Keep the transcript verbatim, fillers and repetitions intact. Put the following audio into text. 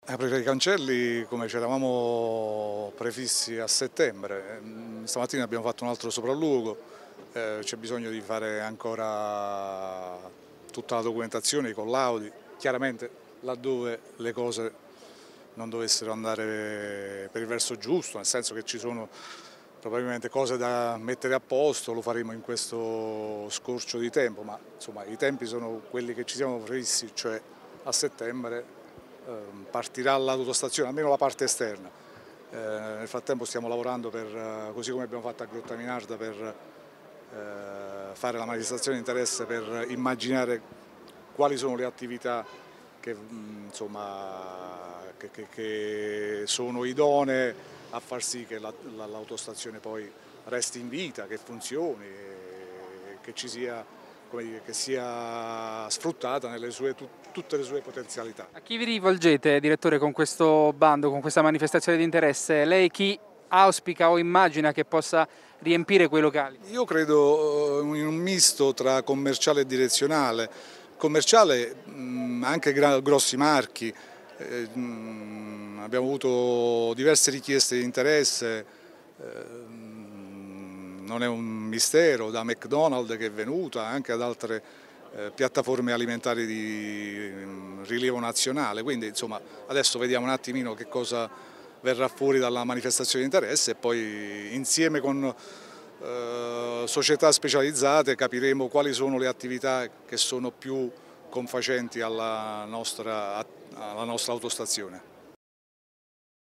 Aprire i cancelli come ci eravamo prefissi a settembre. Stamattina abbiamo fatto un altro sopralluogo, eh, c'è bisogno di fare ancora tutta la documentazione, i collaudi, chiaramente laddove le cose non dovessero andare per il verso giusto, nel senso che ci sono probabilmente cose da mettere a posto, lo faremo in questo scorcio di tempo, ma insomma i tempi sono quelli che ci siamo prefissi, cioè a settembre partirà l'autostazione, almeno la parte esterna. Eh, nel frattempo stiamo lavorando per, così come abbiamo fatto a Grotta Minarda, per eh, fare la manifestazione di interesse, per immaginare quali sono le attività che, insomma, che, che, che sono idonee a far sì che l'autostazione poi resti in vita, che funzioni, che ci sia, come dire, che sia sfruttata nelle sue, tutte le sue potenzialità. A chi vi rivolgete, direttore, con questo bando, con questa manifestazione di interesse? Lei chi auspica o immagina che possa riempire quei locali? Io credo in un misto tra commerciale e direzionale. Commerciale mh, anche grossi marchi, eh, mh, abbiamo avuto diverse richieste di interesse, eh, non è un mistero, da McDonald's che è venuta, anche ad altre eh, piattaforme alimentari di mh, rilievo nazionale, quindi insomma adesso vediamo un attimino che cosa verrà fuori dalla manifestazione di interesse e poi insieme con eh, società specializzate capiremo quali sono le attività che sono più confacenti alla nostra, alla nostra autostazione.